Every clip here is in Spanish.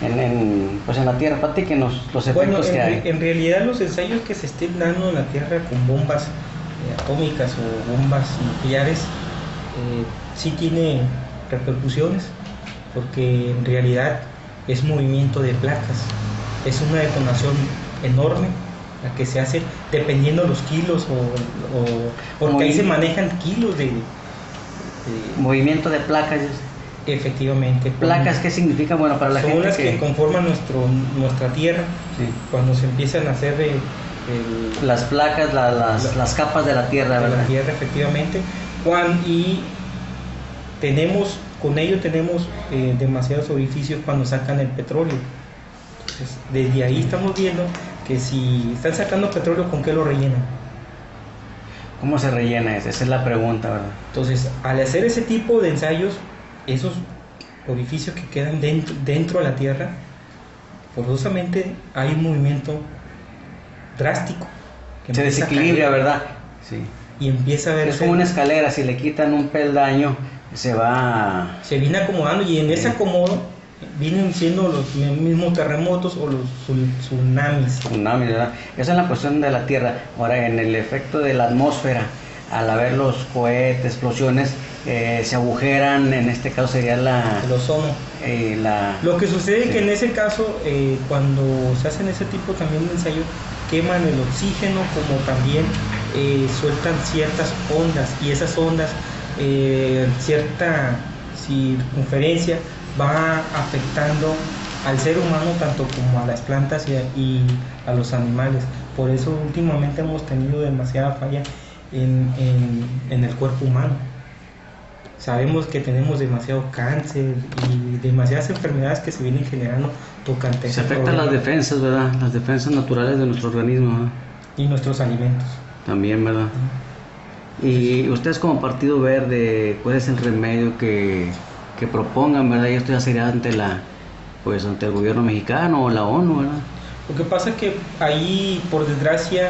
pues en la Tierra. Platíquenos los efectos que hay. En realidad los ensayos que se estén dando en la Tierra con bombas atómicas o bombas nucleares sí tiene repercusiones, porque en realidad es movimiento de placas, es una detonación enorme la que se hace dependiendo los kilos porque ahí se manejan kilos de movimiento de placas. Efectivamente. ¿Placas qué significa? Bueno, para la son gente las que conforman nuestra Tierra. Sí. Cuando se empiezan a hacer las placas, las capas de la Tierra, de ¿verdad? la Tierra, efectivamente. Y con ello tenemos demasiados orificios cuando sacan el petróleo. Entonces, desde ahí estamos viendo que si están sacando petróleo, ¿con qué lo rellenan? ¿Cómo se rellena eso? Esa es la pregunta, ¿verdad? Entonces, al hacer ese tipo de ensayos, esos orificios que quedan dentro de la Tierra, forzosamente hay un movimiento drástico. Que se desequilibra, ¿verdad? Sí. Y empieza a ver... Es como una escalera, si le quitan un peldaño, se viene acomodando, y en ese acomodo vienen siendo los mismos terremotos o los tsunamis. Tsunamis, ¿verdad? Esa es la cuestión de la Tierra. Ahora, en el efecto de la atmósfera, al haber los cohetes, explosiones, se agujeran, en este caso sería el ozono. Lo que sucede es que en ese caso, cuando se hacen ese tipo también de ensayo, queman el oxígeno, como también sueltan ciertas ondas, y esas ondas, cierta circunferencia, va afectando al ser humano tanto como a las plantas y a los animales. Por eso últimamente hemos tenido demasiada falla en el cuerpo humano. Sabemos que tenemos demasiado cáncer y demasiadas enfermedades que se vienen generando tocante. Se afectan las defensas, ¿verdad? Las defensas naturales de nuestro organismo, ¿verdad? Y nuestros alimentos. También, ¿verdad? Y ustedes como Partido Verde, ¿cuál es el remedio que propongan, ¿verdad? Y esto ya sería ante ante el gobierno mexicano o la ONU, ¿verdad? Lo que pasa es que ahí, por desgracia,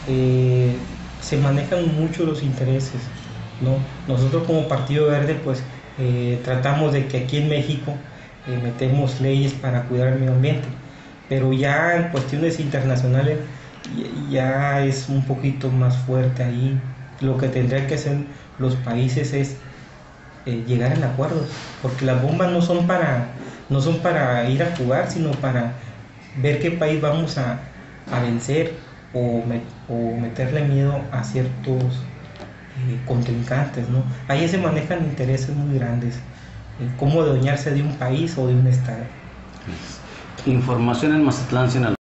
se manejan mucho los intereses, ¿no? Nosotros como Partido Verde, pues tratamos de que aquí en México metemos leyes para cuidar el medio ambiente, pero ya en cuestiones internacionales ya es un poquito más fuerte ahí. Lo que tendrían que hacer los países es llegar en acuerdos, porque las bombas no son para ir a jugar, sino para ver qué país vamos a vencer o meterle miedo a ciertos contrincantes, ¿no? Ahí se manejan intereses muy grandes, cómo adueñarse de un país o de un estado. Información en Mazatlán, Sinaloa.